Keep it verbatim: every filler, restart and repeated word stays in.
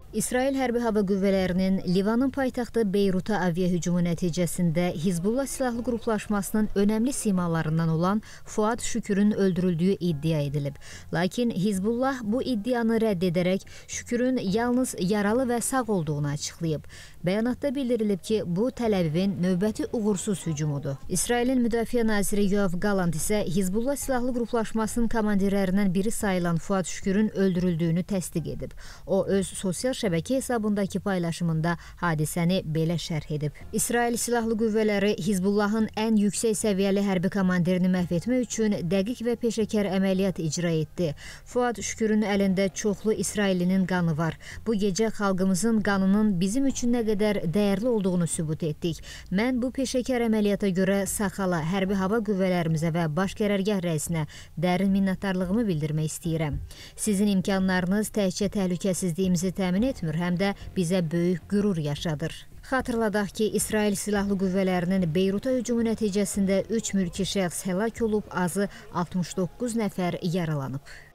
İsrail Hərbi Hava Qüvvələrinin Livanın paytaxtı Beyruta aviahücumu nəticəsində Hizbullah silahlı qruplaşmasının önəmli simalarından olan Fuad Şükürün öldürüldüyü iddia edilib. Lakin Hizbullah bu iddianı rədd edərək Şükürün yalnız yaralı və sağ olduğunu açıqlayıb. Bəyanatda bildirilib ki, bu Təl-Əvivin növbəti uğursuz hücumudur. İsrailin Müdafiə naziri Yoav Galant isə Hizbullah silahlı qruplaşmasının komandirlərindən biri sayılan Fuad Şükürün öldürüldüyünü təsdiq edib. O, öz sosial şəbəkə hesabındakı paylaşımında hadisəni belə şərh edib. İsrail Silahlı Qüvvələri Hizbullahın ən yüksək səviyyəli hərbi komandirini məhv etmək üçün dəqiq və peşəkar əməliyyat icra etdi. Fuad Şükürün əlində çoxlu İsraillinin qanı var. Bu gecə xalqımızın qanının bizim üçün nə qədər dəyərli olduğunu sübut etdik. Mən bu peşəkar əməliyyata görə Saxala, hərbi hava qüvvələrimizə və baş qərargah rəisinə dərin minnətdarlığımı bildirmək istəyirəm. Sizin imkanlarınız təkcə təhlükəsizliyimizi təmin etmir, həm də bizə böyük qürur yaşadır. Xatırladaq ki, İsrail Silahlı Qüvvələrinin Beyruta hücumu nəticəsində üç mülki şəxs həlak olub, azı altmış doqquz nəfər yaralanıb.